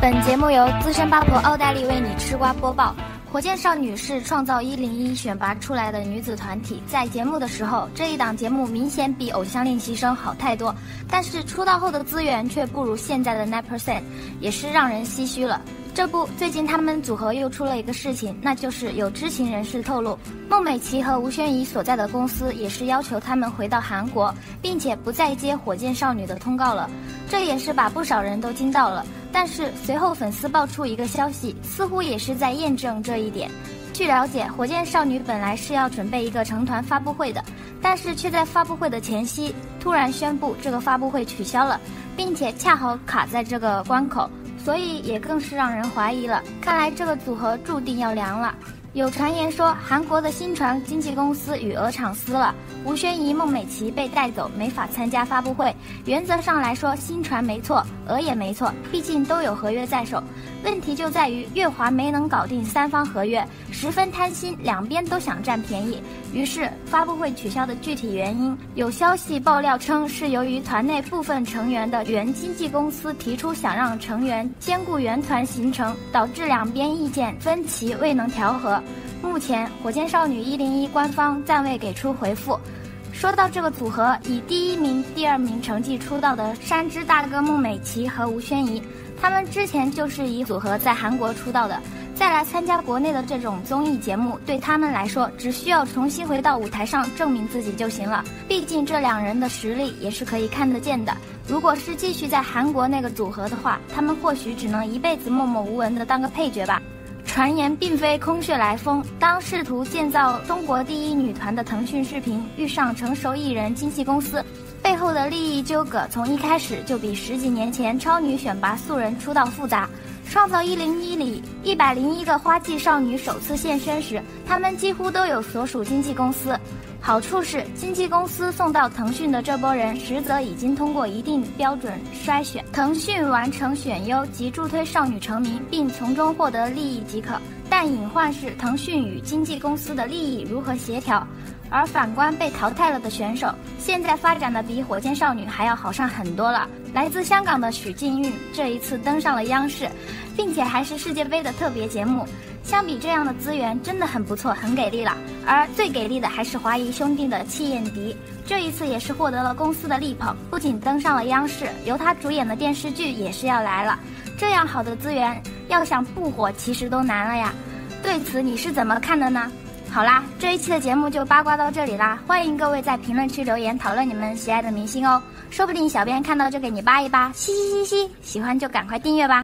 本节目由资深八婆奥黛丽为你吃瓜播报。火箭少女是创造101选拔出来的女子团体，在节目的时候，这一档节目明显比偶像练习生好太多，但是出道后的资源却不如现在的 9%， 也是让人唏嘘了。这不，最近他们组合又出了一个事情，那就是有知情人士透露，孟美岐和吴宣仪所在的公司也是要求他们回到韩国，并且不再接火箭少女的通告了。这也是把不少人都惊到了。但是随后粉丝爆出一个消息，似乎也是在验证这一点。据了解，火箭少女本来是要准备一个成团发布会的，但是却在发布会的前夕突然宣布这个发布会取消了，并且恰好卡在这个关口，所以也更是让人怀疑了。看来这个组合注定要凉了。有传言说，韩国的新传经纪公司与鹅厂撕了，吴宣仪、孟美岐被带走，没法参加发布会。原则上来说，新传没错，鹅也没错，毕竟都有合约在手。问题就在于乐华没能搞定3方合约，十分贪心，两边都想占便宜。于是发布会取消的具体原因，有消息爆料称是由于团内部分成员的原经纪公司提出想让成员兼顾原团行程，导致两边意见分歧，未能调和。目前火箭少女101官方暂未给出回复。说到这个组合，以第1名、第2名成绩出道的山之大哥孟美岐和吴宣仪，他们之前就是以组合在韩国出道的，再来参加国内的这种综艺节目，对他们来说只需要重新回到舞台上证明自己就行了。毕竟这两人的实力也是可以看得见的。如果是继续在韩国那个组合的话，他们或许只能一辈子默默无闻的当个配角吧。传言并非空穴来风，当试图建造中国第一女团的腾讯视频遇上成熟艺人经纪公司，背后的利益纠葛从一开始就比10几年前超女选拔素人出道复杂。创造101里101个花季少女首次现身时，她们几乎都有所属经纪公司。好处是经纪公司送到腾讯的这波人实则已经通过一定标准筛选，腾讯完成选优及助推少女成名，并从中获得利益即可。但隐患是腾讯与经纪公司的利益如何协调，而反观被淘汰了的选手，现在发展的比火箭少女还要好上很多了。来自香港的许晋韵这一次登上了央视，并且还是世界杯的特别节目。相比这样的资源真的很不错，很给力了。而最给力的还是华谊兄弟的戚燕迪，这一次也是获得了公司的力捧，不仅登上了央视，由他主演的电视剧也是要来了。这样好的资源，要想不火其实都难了呀。对此你是怎么看的呢？好啦，这一期的节目就八卦到这里啦，欢迎各位在评论区留言讨论你们喜爱的明星哦，说不定小编看到就给你扒一扒，嘻嘻嘻嘻，喜欢就赶快订阅吧。